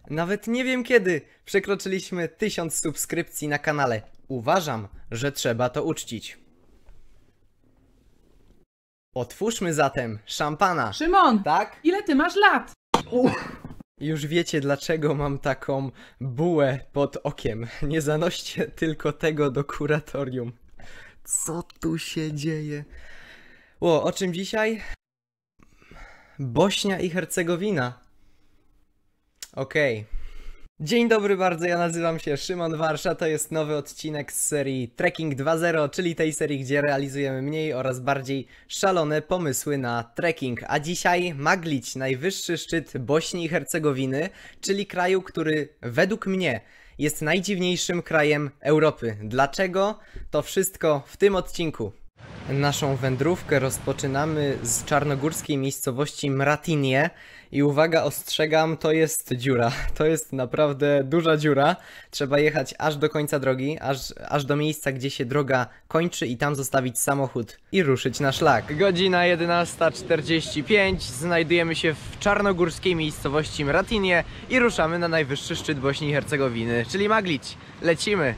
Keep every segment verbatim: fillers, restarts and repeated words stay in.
Nawet nie wiem kiedy przekroczyliśmy tysiąc subskrypcji na kanale. Uważam, że trzeba to uczcić. Otwórzmy zatem szampana. Szymon! Tak? Ile ty masz lat? Już wiecie, dlaczego mam taką bułę pod okiem. Nie zanoście tylko tego do kuratorium. Co tu się dzieje? O, o czym dzisiaj? Bośnia i Hercegowina. Okej. Okay. Dzień dobry bardzo, ja nazywam się Szymon Warsza, to jest nowy odcinek z serii Trekking dwa zero, czyli tej serii, gdzie realizujemy mniej oraz bardziej szalone pomysły na trekking. A dzisiaj Maglić, najwyższy szczyt Bośni i Hercegowiny, czyli kraju, który według mnie jest najdziwniejszym krajem Europy. Dlaczego? To wszystko w tym odcinku. Naszą wędrówkę rozpoczynamy z czarnogórskiej miejscowości Mratinie i uwaga, ostrzegam, to jest dziura, to jest naprawdę duża dziura. Trzeba jechać aż do końca drogi, aż, aż do miejsca, gdzie się droga kończy i tam zostawić samochód i ruszyć na szlak. Godzina jedenasta czterdzieści pięć, znajdujemy się w czarnogórskiej miejscowości Mratinie i ruszamy na najwyższy szczyt Bośni i Hercegowiny, czyli Maglić. Lecimy!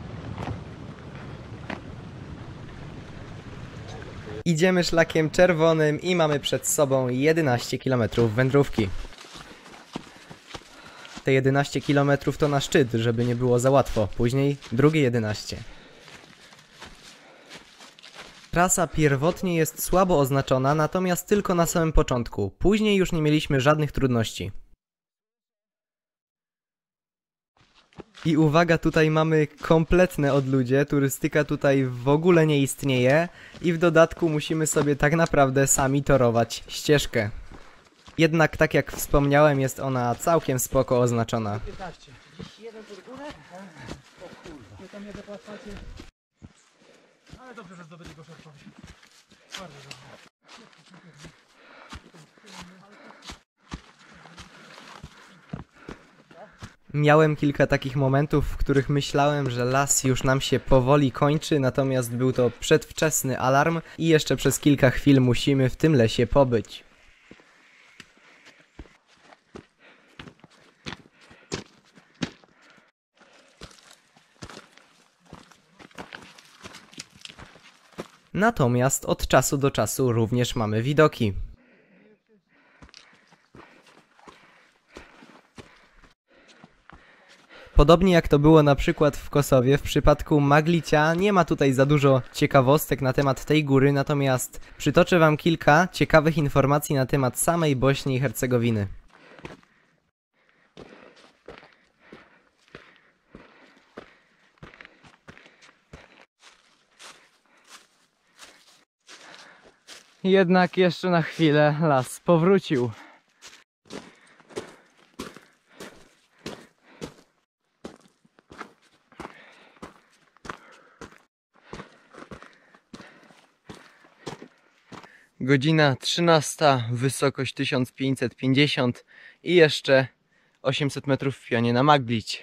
Idziemy szlakiem czerwonym i mamy przed sobą jedenaście kilometrów wędrówki. Te jedenaście kilometrów to na szczyt, żeby nie było za łatwo. Później drugie jedenaście. Trasa pierwotnie jest słabo oznaczona, natomiast tylko na samym początku. Później już nie mieliśmy żadnych trudności. I uwaga, tutaj mamy kompletne odludzie, turystyka tutaj w ogóle nie istnieje i w dodatku musimy sobie tak naprawdę sami torować ścieżkę. Jednak tak jak wspomniałem, jest ona całkiem spoko oznaczona. Ale dobrze, że zdobyli go szarpowi. Bardzo dobrze. Miałem kilka takich momentów, w których myślałem, że las już nam się powoli kończy, natomiast był to przedwczesny alarm i jeszcze przez kilka chwil musimy w tym lesie pobyć. Natomiast od czasu do czasu również mamy widoki. Podobnie jak to było na przykład w Kosowie, w przypadku Maglicia nie ma tutaj za dużo ciekawostek na temat tej góry, natomiast przytoczę wam kilka ciekawych informacji na temat samej Bośni i Hercegowiny. Jednak jeszcze na chwilę las powrócił. Godzina trzynasta, wysokość tysiąc pięćset pięćdziesiąt i jeszcze osiemset metrów w pionie na Maglić.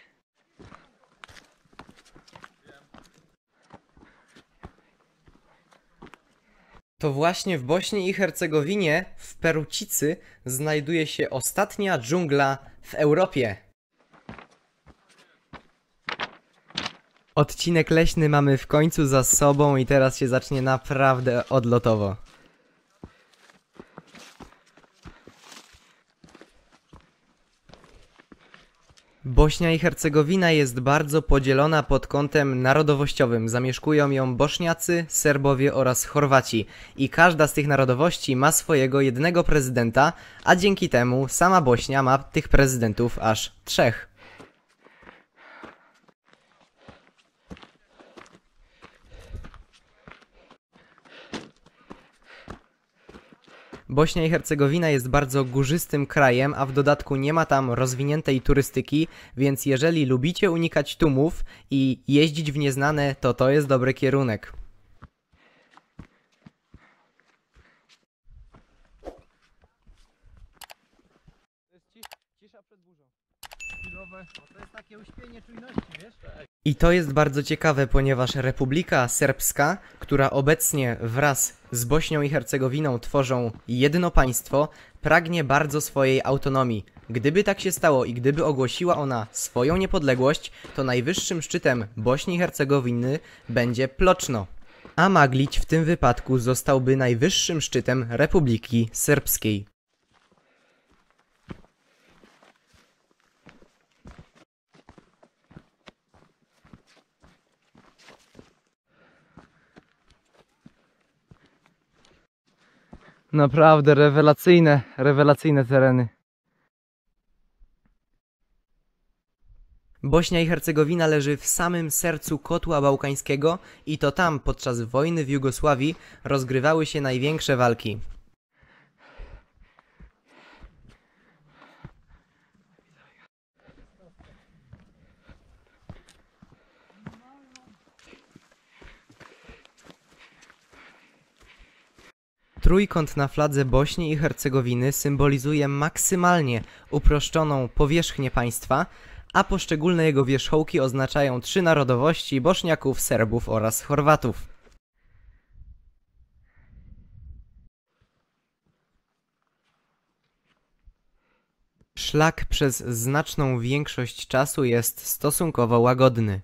To właśnie w Bośni i Hercegowinie, w Perucicy, znajduje się ostatnia dżungla w Europie. Odcinek leśny mamy w końcu za sobą i teraz się zacznie naprawdę odlotowo. Bośnia i Hercegowina jest bardzo podzielona pod kątem narodowościowym. Zamieszkują ją Bośniacy, Serbowie oraz Chorwaci. I każda z tych narodowości ma swojego jednego prezydenta, a dzięki temu sama Bośnia ma tych prezydentów aż trzech. Bośnia i Hercegowina jest bardzo górzystym krajem, a w dodatku nie ma tam rozwiniętej turystyki, więc jeżeli lubicie unikać tłumów i jeździć w nieznane, to to jest dobry kierunek. To jest cisza przed burzą. To jest takie uśpienie czujności, wiesz? I to jest bardzo ciekawe, ponieważ Republika Serbska, która obecnie wraz z Bośnią i Hercegowiną tworzą jedno państwo, pragnie bardzo swojej autonomii. Gdyby tak się stało i gdyby ogłosiła ona swoją niepodległość, to najwyższym szczytem Bośni i Hercegowiny będzie Pločno, a Maglić w tym wypadku zostałby najwyższym szczytem Republiki Serbskiej. Naprawdę rewelacyjne, rewelacyjne tereny. Bośnia i Hercegowina leży w samym sercu kotła bałkańskiego i to tam podczas wojny w Jugosławii rozgrywały się największe walki. Trójkąt na fladze Bośni i Hercegowiny symbolizuje maksymalnie uproszczoną powierzchnię państwa, a poszczególne jego wierzchołki oznaczają trzy narodowości: Bośniaków, Serbów oraz Chorwatów. Szlak przez znaczną większość czasu jest stosunkowo łagodny.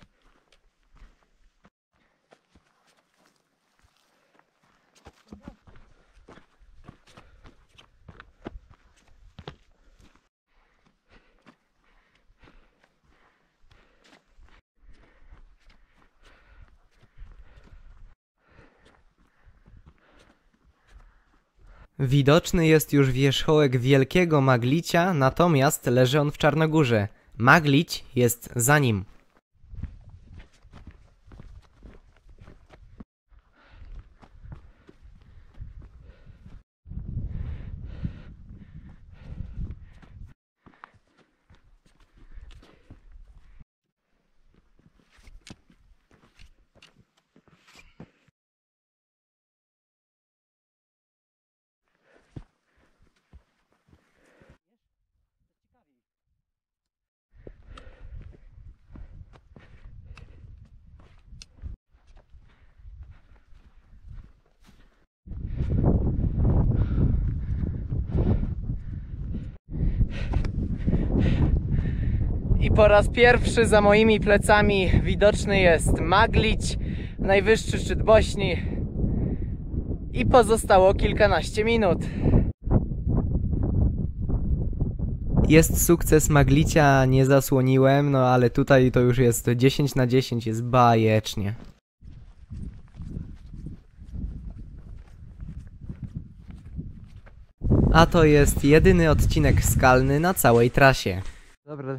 Widoczny jest już wierzchołek Wielkiego Maglicia, natomiast leży on w Czarnogórze. Maglić jest za nim. I po raz pierwszy za moimi plecami widoczny jest Maglić, najwyższy szczyt Bośni. I pozostało kilkanaście minut. Jest sukces Maglicia, nie zasłoniłem, no ale tutaj to już jest dziesięć na dziesięć, jest bajecznie. A to jest jedyny odcinek skalny na całej trasie. Dobra.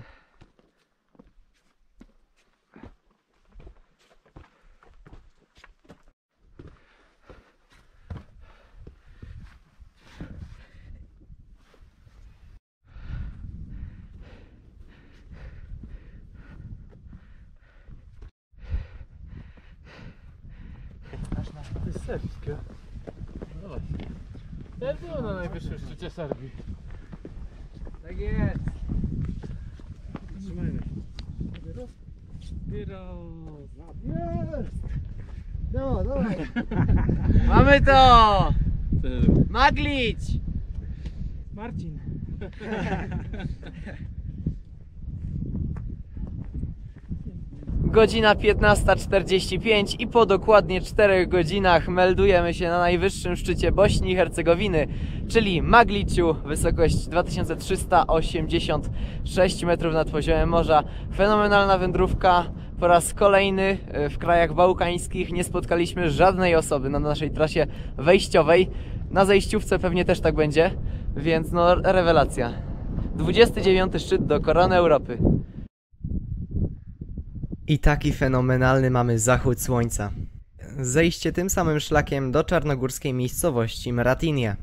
To jest serbskie. No właśnie. Ja byłem na najwyższym szczycie Serbii. Tak jest. Trzymajmy. Jest! No, dawaj. Mamy to! Maglić! Marcin. Godzina piętnasta czterdzieści pięć i po dokładnie czterech godzinach meldujemy się na najwyższym szczycie Bośni i Hercegowiny, czyli Magliciu, wysokość dwa tysiące trzysta osiemdziesiąt sześć metrów nad poziomem morza. Fenomenalna wędrówka. Po raz kolejny w krajach bałkańskich nie spotkaliśmy żadnej osoby na naszej trasie wejściowej. Na zejściówce pewnie też tak będzie, więc no rewelacja. dwudziesty dziewiąty szczyt do Korony Europy. I taki fenomenalny mamy zachód słońca. Zejście tym samym szlakiem do czarnogórskiej miejscowości Mratinia.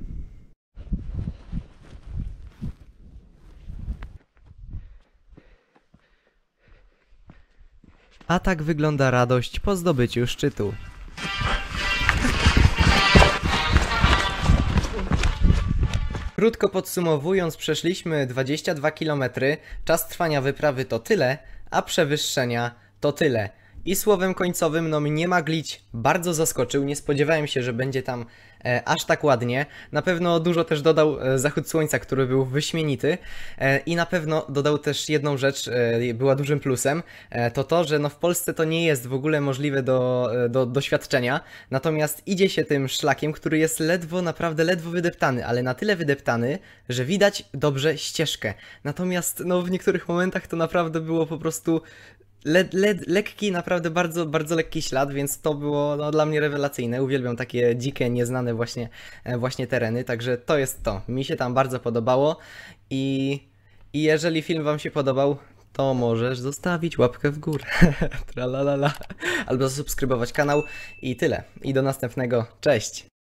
A tak wygląda radość po zdobyciu szczytu. Krótko podsumowując, przeszliśmy dwadzieścia dwa kilometry, czas trwania wyprawy to tyle, a przewyższenia to tyle. I słowem końcowym, no mnie Maglić bardzo zaskoczył, nie spodziewałem się, że będzie tam e, aż tak ładnie. Na pewno dużo też dodał e, zachód słońca, który był wyśmienity e, i na pewno dodał też jedną rzecz, e, była dużym plusem, e, to to, że no w Polsce to nie jest w ogóle możliwe do, e, do doświadczenia, natomiast idzie się tym szlakiem, który jest ledwo, naprawdę ledwo wydeptany, ale na tyle wydeptany, że widać dobrze ścieżkę. Natomiast no w niektórych momentach to naprawdę było po prostu le, le, lekki, naprawdę bardzo, bardzo lekki ślad, więc to było no, dla mnie rewelacyjne. Uwielbiam takie dzikie, nieznane właśnie, e, właśnie tereny, także to jest to. Mi się tam bardzo podobało i, i jeżeli film wam się podobał, to możesz zostawić łapkę w górę, tralalala, albo zasubskrybować kanał i tyle. I do następnego, cześć!